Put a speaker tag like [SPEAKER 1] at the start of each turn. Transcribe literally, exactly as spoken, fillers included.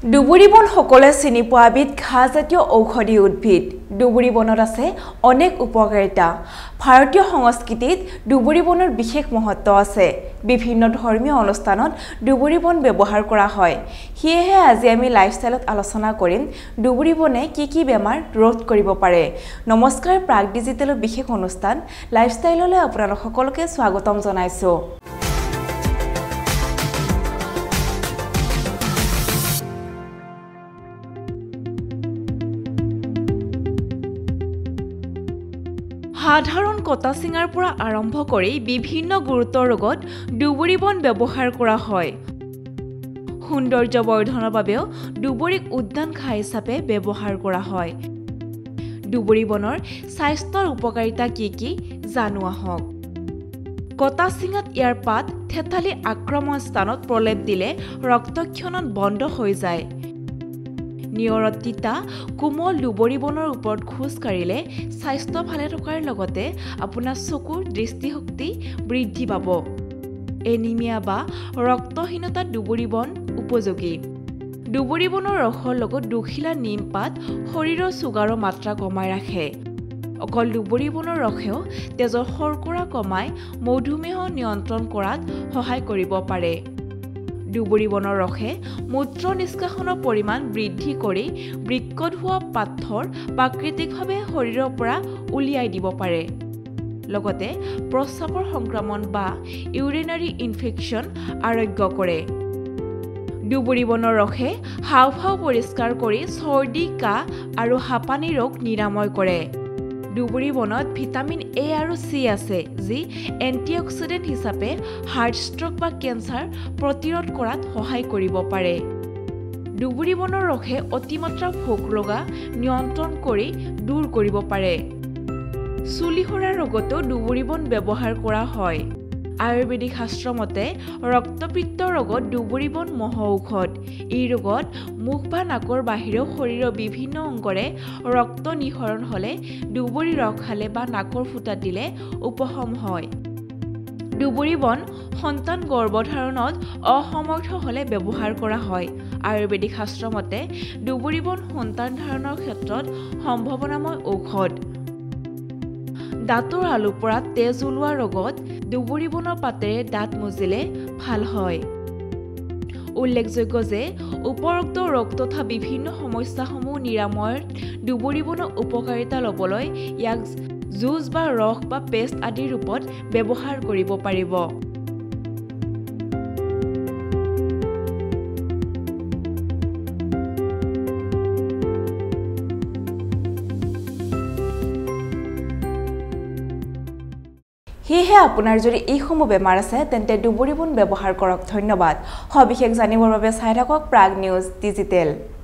[SPEAKER 1] ডুবুৰী বন সকলে চিনি পোৱা বিধ ঘাঁহজাতীয় ঔষধি উদ্ভিদ। ডুবুৰী বনত আছে অনেক উপকাৰিতা। ভাৰতীয় সংস্কৃতিত ডুবুৰী বনৰ বিশেষ মহত্ব আছে। বিভিন্ন ধৰ্মীয় অনুষ্ঠানত ডুবুৰী বন ব্যৱহাৰ কৰা হয়। সেয়েহে আজি আমি লাইফষ্টাইলত আলোচনা কৰিম ডুবুৰী বনে কি কি বেমাৰ ৰোধ কৰিব পাৰে। নমস্কাৰ, প্ৰাগ ডিজিটেলৰ বিশেষ অনুষ্ঠান লাইফষ্টাইললৈ আপোনালোক সকলোকে স্বাগতম জনাইছো। সাধাৰণ কটা চিঙাৰ পৰা আৰম্ভ কৰি বিভিন্ন গুৰুতৰ ৰোগত ডুবুৰী বন ব্যৱহাৰ কৰা হয়। সৌন্দৰ্য বৰ্ধনৰ বাবেও ডুবুৰীক উদ্যান ঘাঁহ হিচাপে ব্যৱহাৰ কৰা হয়। ডুবুৰী বনৰ স্বাস্থ্যৰ উপকাৰিতা কি কি জানো আহক। কটা চিঙাত ইয়াৰ পাত থেতালি আক্ৰমণ স্থানত প্ৰলেপ দিলে ৰক্তক্ষৰণ বন্ধ হৈ যায়। নিয়ৰত তিতা কোমল ডুবুৰী বনৰ ওপৰত খোজ কাঢ়িলে স্বাস্থ্য ভালে থকাৰ লগতে আপোনাৰ চকুৰ দৃষ্টিশক্তি বৃদ্ধি পাব। এনিমিয়া বা ৰক্তহীনতাত ডুবুৰী বন উপযোগী। ডুবুৰী বনৰ ৰসৰ লগত দুখিলা নিম পাত শৰীৰৰ চুগাৰৰ মাত্ৰা কমাই ৰাখে। অকল ডুবুৰী বনৰ ৰসেও তেজৰ শৰ্কৰা কমাই মধুমেহ নিয়ন্ত্ৰণ কৰাত সহায় কৰিব পাৰে। ডুবুৰী বনৰ ৰসে মূত্ৰ নিষ্কাশনৰ পৰিমাণ বৃদ্ধি কৰি বৃক্কত হোৱা পাথৰ প্ৰাকৃতিকভাৱে শৰীৰৰ পৰা উলিয়াই দিব পাৰে। লগতে প্ৰস্ৰাৱৰ সংক্ৰমণ বা ইউৰিনাৰী ইনফেকশ্যন আৰোগ্য কৰে। ডুবুৰী বনৰ ৰসে হাওঁফাওঁ পৰিষ্কাৰ কৰি চৰ্দি, কাহ আৰু হাঁপানি ৰোগ নিৰাময় কৰে। ডুবুৰী বনত ভিটামিন এ আৰু চি আছে, যি এণ্টিঅক্সিডেণ্ট হিচাপে হাৰ্ট ষ্ট্ৰক বা কেঞ্চাৰ প্ৰতিৰোধ কৰাত সহায় কৰিব পাৰে। ডুবুৰী বনৰ ৰসে অতিমাত্ৰা ভোক লগা নিয়ন্ত্ৰণ কৰি দূৰ কৰিব পাৰে। চুলি সৰা ৰোগতো ডুবুৰী বন ব্যৱহাৰ কৰা হয়। আয়ুৰ্বেদিক শাস্ত্ৰ মতে ৰক্তপিত্ত ৰোগত ডুবুৰী বন মহ ঔষধ। এই ৰোগত মুখ বা নাকৰ বাহিৰেও শৰীৰৰ বিভিন্ন অংগৰে ৰক্ত নিঃসৰণ হ'লে ডুবুৰী ৰস খালে বা নাকৰ ফুটাত দিলে উপশম হয়। ডুবুৰী বন সন্তান গৰ্ভধাৰণত অসমৰ্থ হ'লে ব্যৱহাৰ কৰা হয়। আয়ুৰ্বেদিক শাস্ত্ৰ মতে ডুবুৰী বন সন্তান ধাৰণৰ ক্ষেত্ৰত সম্ভাৱনাময় ঔষধ। দাঁতৰ আলুৰ পৰা তেজ ওলোৱা ৰোগত ডুবুৰী বনৰ পাতেৰে দাঁত মুজিলে ভাল হয়। উল্লেখযোগ্য যে উপৰোক্ত ৰোগ তথা বিভিন্ন সমস্যাসমূহ নিৰাময়ত ডুবুৰী বনৰ উপকাৰিতা ল'বলৈ ইয়াক জুচ বা ৰস বা পেষ্ট আদিৰ ৰূপত ব্যৱহাৰ কৰিব পাৰিব। সেয়েহে আপোনাৰ যদি এইসমূহ বেমাৰ আছে তেন্তে ডুবুৰী বন ব্যৱহাৰ কৰক। ধন্যবাদ। সবিশেষ জানিবৰ বাবে চাই থাকক প্ৰাগ নিউজ ডিজিটেল।